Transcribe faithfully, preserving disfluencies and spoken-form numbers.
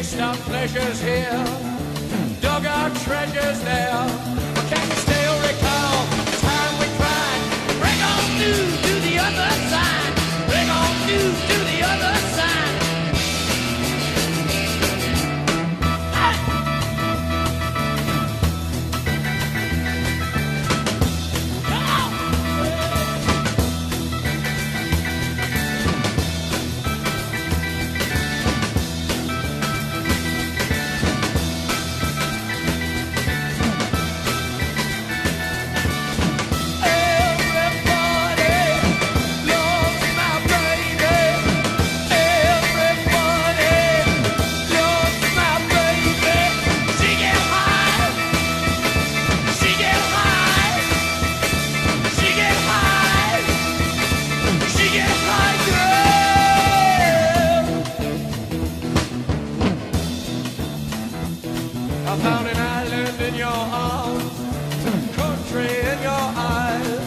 chased our pleasures here, dug our treasures there. But can you still recall the time we cried? Bring on new to the other side. Bring on new to the other side. I found an island in your arms, country in your eyes.